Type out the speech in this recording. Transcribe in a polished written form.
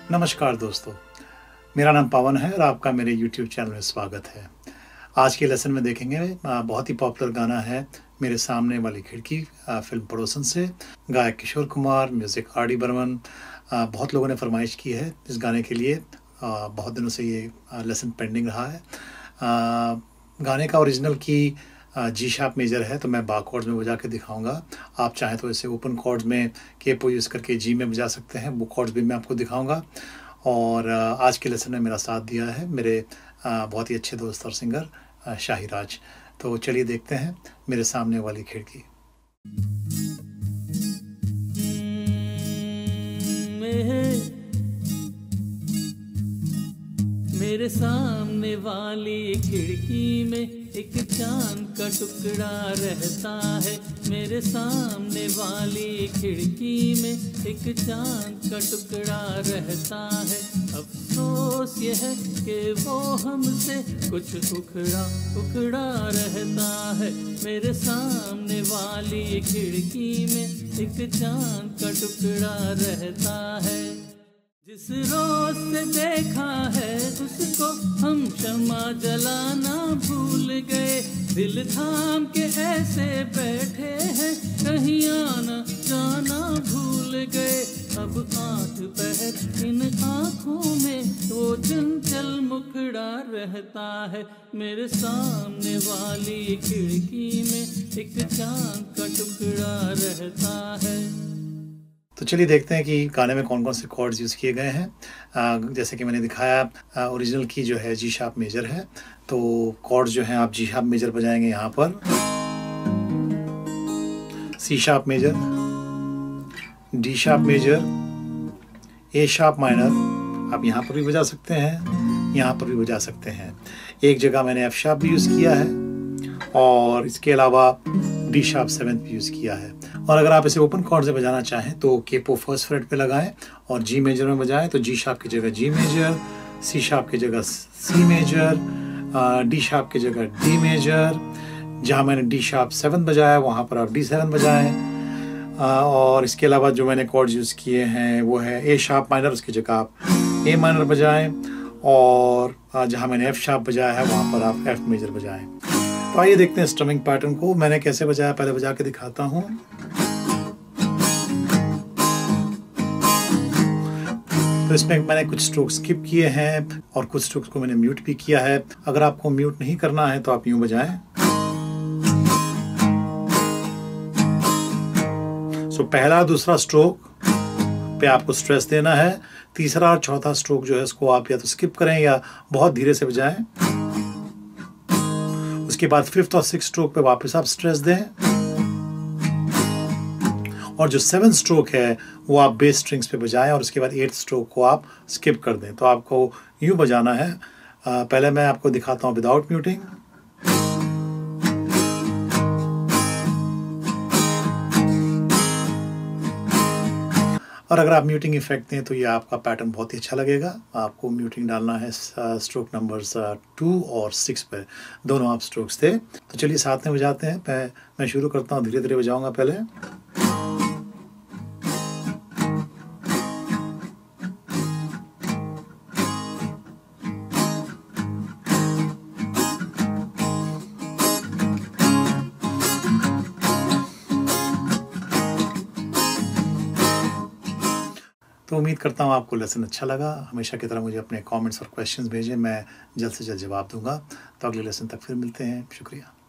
नमस्कार दोस्तों, मेरा नाम पवन है और आपका मेरे YouTube चैनल में स्वागत है। आज के लेसन में देखेंगे बहुत ही पॉपुलर गाना है मेरे सामने वाली खिड़की फिल्म पड़ोसन से। गायक किशोर कुमार, म्यूज़िक आर डी बर्मन। बहुत लोगों ने फरमाइश की है इस गाने के लिए। बहुत दिनों से ये लेसन पेंडिंग रहा है। गाने का ओरिजिनल की जी शार्प मेजर है, तो मैं बा कॉर्ड्स में बजा के दिखाऊंगा। आप चाहें तो इसे ओपन कॉर्ड्स में केपो यूज़ करके जी में बजा सकते हैं, वो कॉर्ड्स भी मैं आपको दिखाऊंगा। और आज के लेसन में मेरा साथ दिया है मेरे बहुत ही अच्छे दोस्त और सिंगर शाहिराज। तो चलिए देखते हैं मेरे सामने वाली खिड़की। मेरे सामने वाली खिड़की में एक चांद का टुकड़ा रहता है। मेरे सामने वाली खिड़की में एक चांद का टुकड़ा रहता है। अफसोस ये है कि वो हमसे कुछ उखड़ा रहता है। मेरे सामने वाली खिड़की में एक चांद का टुकड़ा रहता है। जिस रोज से देखा है उसको हम क्षमा जलाना भूल गए। दिल थाम के ऐसे बैठे हैं, कहीं आना जाना भूल गए। अब आठ पहर इन आँखों में वो चंचल मुखड़ा रहता है। मेरे सामने वाली खिड़की में एक चांद का टुकड़ा रहता है। तो चलिए देखते हैं कि गाने में कौन कौन से कॉर्ड्स यूज़ किए गए हैं। जैसे कि मैंने दिखाया, ओरिजिनल की जो है जी शार्प मेजर है, तो कॉर्ड्स जो हैं आप जी शार्प मेजर बजाएंगे यहाँ पर, C sharp major, D sharp major, A sharp minor. आप यहाँ पर भी बजा सकते हैं, यहाँ पर भी बजा सकते हैं। एक जगह मैंने एफ शार्प भी यूज़ किया है और इसके अलावा डी शार्प सेवेंथ भी यूज़ किया है। और अगर आप इसे ओपन कॉर्ड से बजाना चाहें तो केपो फर्स्ट फ्रेट पे लगाएं और जी मेजर में बजाएं, तो जी शार्प की जगह जी मेजर, सी शार्प की जगह सी मेजर, डी शार्प की जगह डी मेजर। जहां मैंने डी शार्प 7 बजाया वहां पर आप डी 7 बजाएं। और इसके अलावा जो मैंने कॉर्ड्स यूज़ किए हैं वो है ए शार्प माइनर, उसकी जगह आप ए माइनर बजाएं। और जहां मैंने एफ शार्प बजाया है वहां पर आप एफ मेजर बजाएं। तो आइए देखते हैं स्ट्रमिंग पैटर्न को मैंने कैसे बजाया, पहले बजा के दिखाता हूँ। तो इसमें मैंने कुछ स्ट्रोक्स स्किप किए हैं और कुछ स्ट्रोक्स को मैंने म्यूट भी किया है। अगर आपको म्यूट नहीं करना है तो आप यूं बजाएं। सो पहला दूसरा स्ट्रोक पे आपको स्ट्रेस देना है। तीसरा और चौथा स्ट्रोक जो है उसको आप या तो स्किप करें या बहुत धीरे से बजाएं। उसके बाद फिफ्थ और सिक्स्थ स्ट्रोक पे वापस आप स्ट्रेस दें। और जो 7th स्ट्रोक है वो आप बेस स्ट्रिंग्स पे बजाएं और उसके बाद 8th स्ट्रोक को आप स्किप कर दें। तो आपको यूं बजाना है। पहले मैं आपको दिखाता हूं विदाउट म्यूटिंग। और अगर आप म्यूटिंग इफेक्ट दें तो ये आपका पैटर्न बहुत ही अच्छा लगेगा। आपको म्यूटिंग डालना है स्ट्रोक नंबर्स 2 और 6 पे, दोनों आप स्ट्रोक्स थे। तो चलिए साथ में बजाते हैं। मैं शुरू करता हूँ, धीरे धीरे बजाऊंगा पहले। तो उम्मीद करता हूँ आपको लेसन अच्छा लगा। हमेशा की तरह मुझे अपने कमेंट्स और क्वेश्चंस भेजें, मैं जल्द से जल्द जवाब दूंगा। तो अगले लेसन तक फिर मिलते हैं। शुक्रिया।